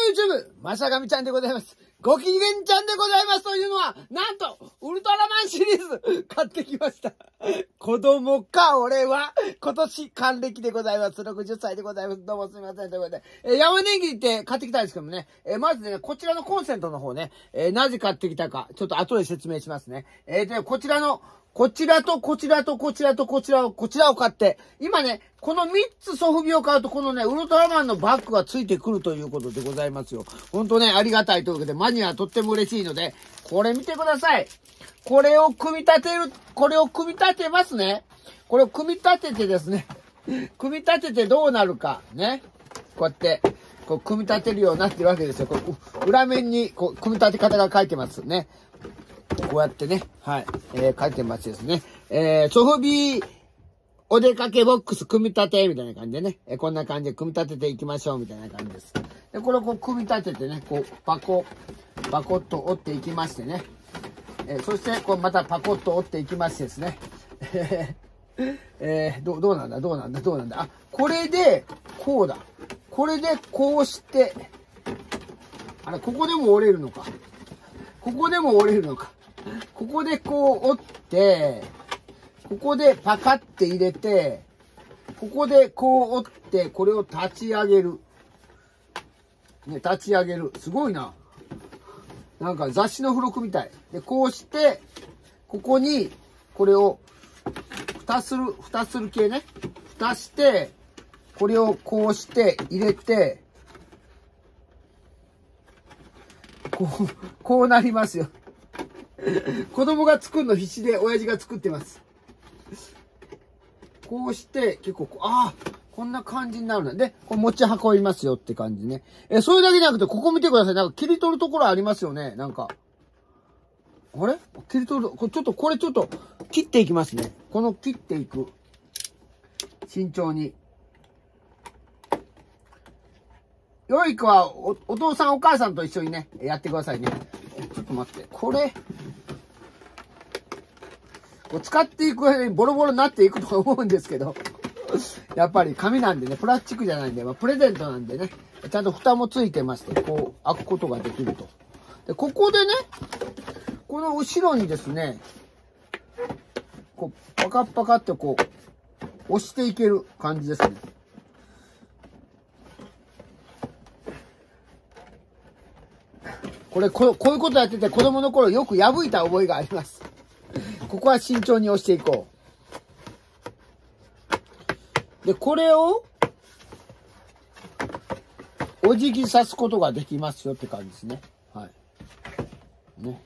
YouTube、まさがみちゃんでございます。ご機嫌ちゃんでございますというのは、なんと、ウルトラマンシリーズ、買ってきました。子供か、俺は、今年還暦でございます。60歳でございます。どうもすみません。ということで、山電機って買ってきたんですけどもね、まずね、こちらのコンセントの方ね、なぜ買ってきたか、ちょっと後で説明しますね。で、こちらとこちらを買って、今ね、この3つソフビを買うと、このね、ウルトラマンのバッグがついてくるということでございますよ。ほんとね、ありがたいというわけで、マニアはとっても嬉しいので、これ見てください。これを組み立てますね。これを組み立ててですね、組み立ててどうなるか、ね。こうやって、組み立てるようになってるわけですよ。裏面に、組み立て方が書いてますね。こうやってね、はい、書いてますですね。ソフビお出かけボックス組み立てみたいな感じでね、こんな感じで組み立てていきましょうみたいな感じです。で、これを組み立ててね、パコッと折っていきましてね。そして、またパコッと折っていきましてですね。どうなんだ。あ、これで、こうだ。これで、こうして、あれ、ここでも折れるのか。ここでこう折って、ここでパカって入れて、ここでこう折って、これを立ち上げる。ね、立ち上げる。すごいな。なんか雑誌の付録みたい。で、こうして、ここに、これを、蓋する系ね。蓋して、これをこうして入れて、こうなりますよ。子供が作るの必死で親父が作ってます。こうして、結構、こんな感じになるんだ。で、これ持ち運びますよって感じね。それだけじゃなくて、ここ見てください。なんか切り取るところありますよね。なんか。あれ切り取る、これちょっと、切っていきますね。切っていく。慎重に。よい子はお父さんお母さんと一緒にね、やってくださいね。ちょっと待って。これ使っていく間にボロボロになっていくと思うんですけど、やっぱり紙なんでね、プラスチックじゃないんで、プレゼントなんでね、ちゃんと蓋もついてまして、開くことができると。で、ここでね、この後ろにですね、パカッって押していける感じですね。こういうことやってて子供の頃よく破いた覚えがあります。ここは慎重に押していこう。で、これを、お辞儀さすことができますよって感じですね。はい。ね。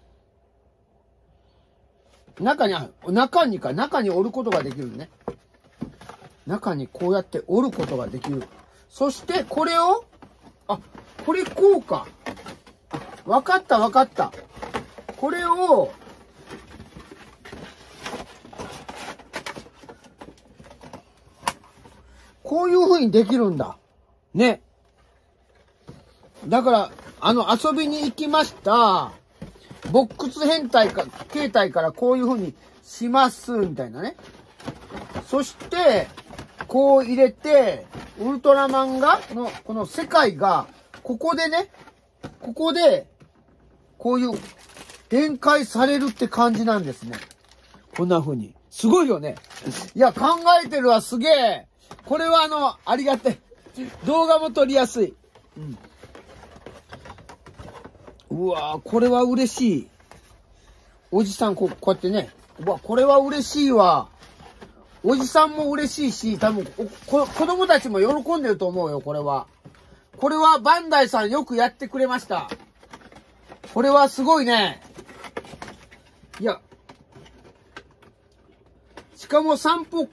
中に折ることができるね。中にこうやって折ることができる。そして、これを、これこうか。わかった。これを、こういう風にできるんだ。ね。だから、遊びに行きました。ボックス形態からこういう風にします、みたいなね。そして、こう入れて、ウルトラマンこの世界が、ここで、こういう展開されるって感じなんですね。こんな風に。すごいよね。いや、考えてるわ、すげえ。これはありがたい。動画も撮りやすい。うわぁ、これは嬉しい。おじさん、こうやってね。うわ、これは嬉しいわ。おじさんも嬉しいし、多分、子供たちも喜んでると思うよ、これは。これはバンダイさんよくやってくれました。これはすごいね。いや。しかも散歩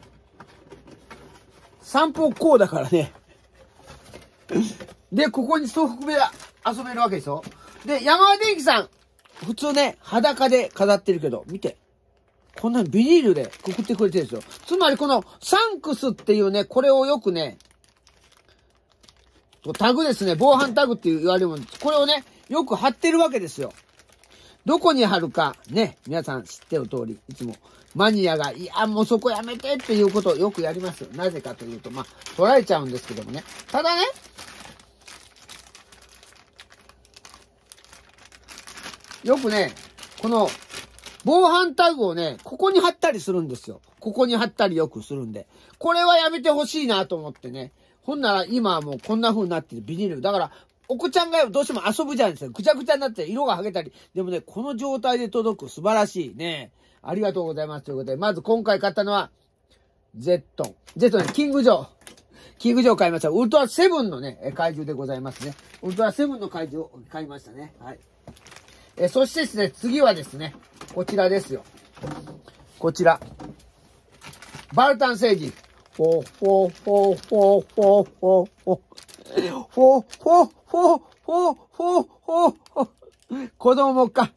こうだからね。で、ここにソフビで遊べるわけでしょ。で、山田電機さん、普通ね、裸で飾ってるけど、見て。こんなビニールでくくってくれてるんですよ。つまりこのサンクスっていうね、これをよくね、タグですね、防犯タグって言われるもん。これをね、よく貼ってるわけですよ。どこに貼るか、ね、皆さん知ってる通り、いつもマニアが、いや、もうそこやめてっていうことをよくやりますよ。なぜかというと、取られちゃうんですけどもね。ただね、 よくね、この、防犯タグをね、ここに貼ったりするんですよ。ここに貼ったりよくするんで。これはやめてほしいなと思ってね。ほんなら今はもうこんな風になってるビニール。だから、お子ちゃんがどうしても遊ぶじゃないですか。ぐちゃぐちゃになって色が剥げたり。でもね、この状態で届く素晴らしいね。ありがとうございます。ということで、まず今回買ったのは、ゼットンね、キングジョー買いました。ウルトラセブンのね、怪獣でございますね。ウルトラセブンの怪獣を買いましたね。はい。そしてですね、次はですね、こちらですよ。こちら。バルタン星人。子供か。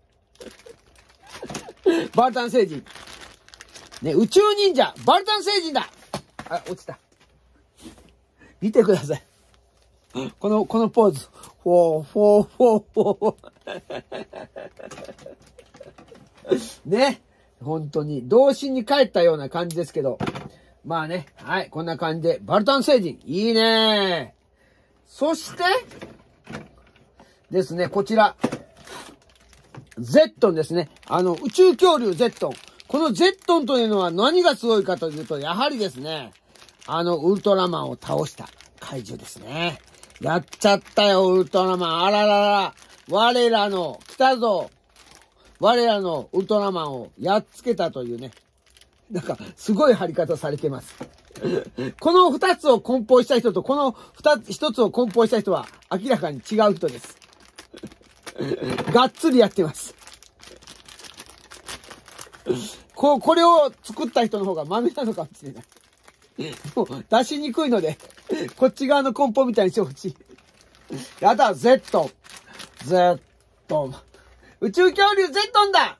バルタン星人。ね、宇宙忍者、バルタン星人だ。あ、落ちた。見てください。このポーズ。ね。本当に、童心に帰ったような感じですけど。まあね。はい。こんな感じで、バルタン星人。いいね。そして、ですね、こちら。ゼットンですね。宇宙恐竜ゼットン。このゼットンというのは何がすごいかというと、やはりですね、ウルトラマンを倒した怪獣ですね。やっちゃったよ、ウルトラマン。あららら。我らのウルトラマンをやっつけたというね。なんか、すごい貼り方されてます。この二つを梱包した人と、この一つを梱包した人は明らかに違う人です。がっつりやってます。これを作った人の方が豆なのかもしれない。もう出しにくいので、こっち側の梱包みたいにしてほしい。やだ、ゼットン。宇宙恐竜ゼットンだ。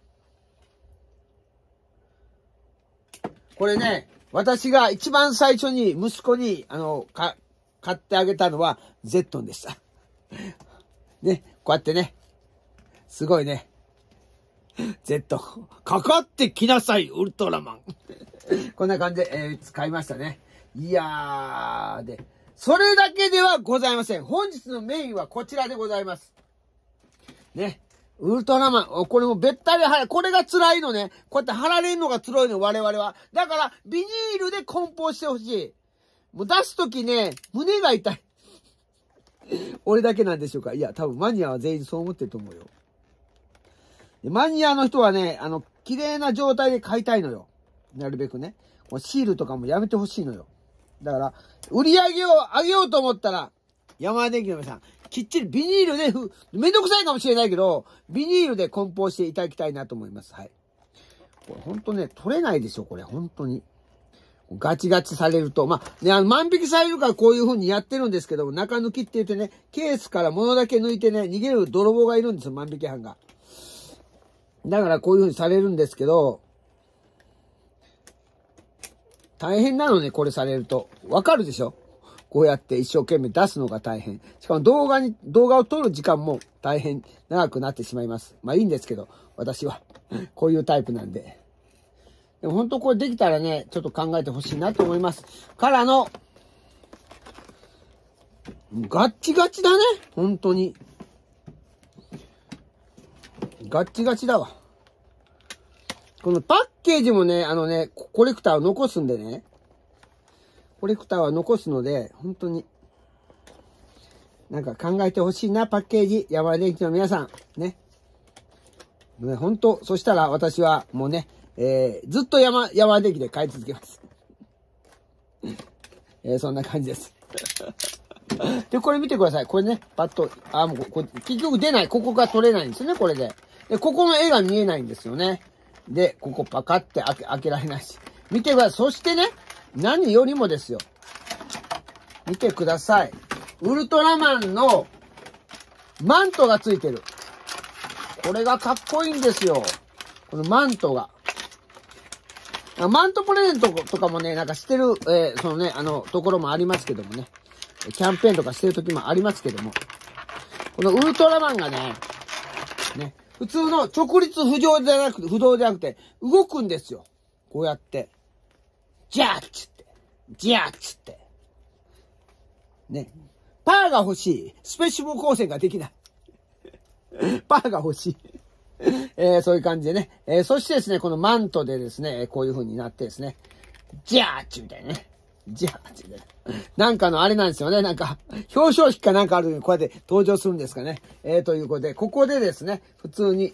これね、私が一番最初に息子に、買ってあげたのはゼットンでした。ね、こうやってね、すごいね。ゼットン。かかってきなさい、ウルトラマン。こんな感じで、使いましたね。いやー、で、それだけではございません。本日のメインはこちらでございます。ね。ウルトラマン。これもべったりこれが辛いのね。こうやって貼られるのが辛いの、我々は。だから、ビニールで梱包してほしい。もう出すときね、胸が痛い。俺だけなんでしょうか。いや、多分マニアは全員そう思ってると思うよ。マニアの人はね、綺麗な状態で買いたいのよ。なるべくね。シールとかもやめてほしいのよ。だから、売り上げを上げようと思ったら、山田電機の皆さん、きっちりビニールでめんどくさいかもしれないけど、ビニールで梱包していただきたいなと思います。はい。これほんとね、取れないでしょ、これ。本当に。ガチガチされると。まあ、ね、万引きされるからこういう風にやってるんですけども、中抜きって言ってね、ケースから物だけ抜いてね、逃げる泥棒がいるんですよ、万引き犯が。だからこういう風にされるんですけど、大変なのね、これされると。わかるでしょ？こうやって一生懸命出すのが大変。しかも動画を撮る時間も大変長くなってしまいます。まあいいんですけど、私はこういうタイプなんで。でも本当これできたらね、ちょっと考えてほしいなと思います。からの、ガッチガチだね。本当に。ガッチガチだわ。このパッケージもね、コレクターを残すんでね。コレクターは残すので、本当に、なんか考えてほしいな、パッケージ。山田電機の皆さん。ね。ね、本当、そしたら私はもうね、ずっと山田電機で買い続けます。そんな感じです。で、これ見てください。これね、パッと、もうこれ結局出ない。ここが取れないんですよね、これで。で、ここの絵が見えないんですよね。で、ここパカって開けられないし。見てください。そしてね、何よりもですよ。見てください。ウルトラマンのマントがついてる。これがかっこいいんですよ。このマントが。マントプレゼントとかもね、なんかしてる、そのね、ところもありますけどもね。キャンペーンとかしてる時もありますけども。このウルトラマンがね、普通の直立不動じゃなくて、動くんですよ。こうやって。ジャーッつって。ジャーッつって。ね。パーが欲しい。スペシブ光線ができない。 パーが欲しい。そういう感じでね。そしてですね、このマントでですね、こういう風になってですね、ジャーッチみたいなね。ジャーッチみたいな。なんかのあれなんですよね。なんか、表彰式かなんかある時にこうやって登場するんですかね。ということで、ここでですね、普通に、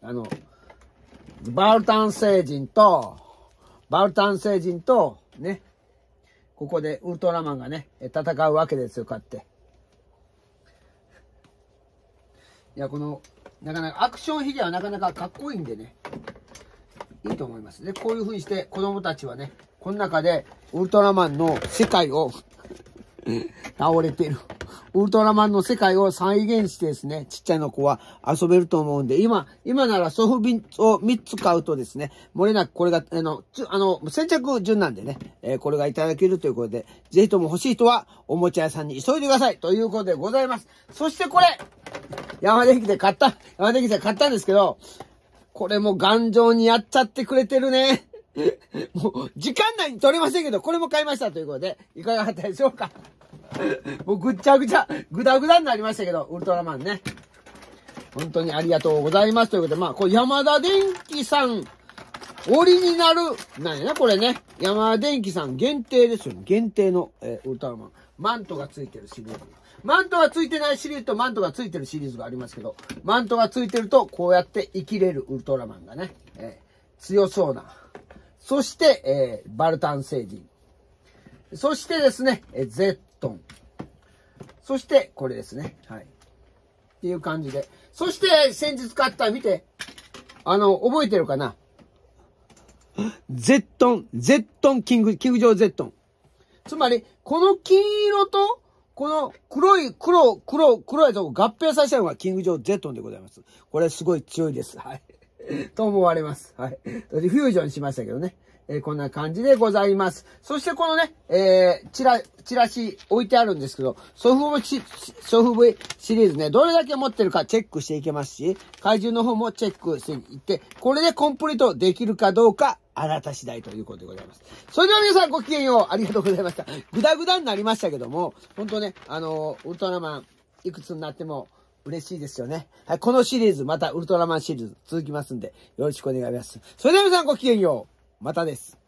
バルタン星人と、ね、ここでウルトラマンがね、戦うわけですよ、こうやって。いや、なかなか、アクションフィギュアはなかなかかっこいいんでね、いいと思います。で、こういう風にして子供たちはね、この中でウルトラマンの世界を倒れている。ウルトラマンの世界を再現してですね、ちっちゃいの子は遊べると思うんで、今ならソフビを3つ買うとですね、漏れなくこれが、先着順なんでね、これがいただけるということで、ぜひとも欲しい人はおもちゃ屋さんに急いでくださいということでございます。そしてこれ、山田駅で買ったんですけど、これも頑丈にやっちゃってくれてるね。もう、時間内に取れませんけど、これも買いましたということで、いかがだったでしょうか。もうぐっちゃぐちゃ、ぐだぐだになりましたけど、ウルトラマンね。本当にありがとうございますということで、まあ、これ山田電機さん、オリジナル、なんやな、これね。山田電機さん限定ですよね。限定の、ウルトラマン。マントがついてるシリーズ。マントがついてないシリーズとマントがついてるシリーズがありますけど、マントがついてると、こうやって生きれるウルトラマンがね、強そうな。そして、バルタン星人。そしてですね、ゼットン。そして、これですね。はい。っていう感じで。そして、先日買った、見て。覚えてるかな？ゼットン、キングジョーゼットン。つまり、この金色と、この黒いとこ合併させたのがキングジョーゼットンでございます。これすごい強いです。はい。と思われます。はい。フュージョンしましたけどね。こんな感じでございます。そしてこのね、チラシ置いてあるんですけど、ソフビシリーズね、どれだけ持ってるかチェックしていけますし、怪獣の方もチェックしていって、これでコンプリートできるかどうか、あなた次第ということでございます。それでは皆さんごきげんよう、ありがとうございました。ぐだぐだになりましたけども、本当ね、ウルトラマン、いくつになっても、嬉しいですよね。はい、このシリーズ、またウルトラマンシリーズ続きますんで、よろしくお願いします。それでは皆さんごきげんよう。またです。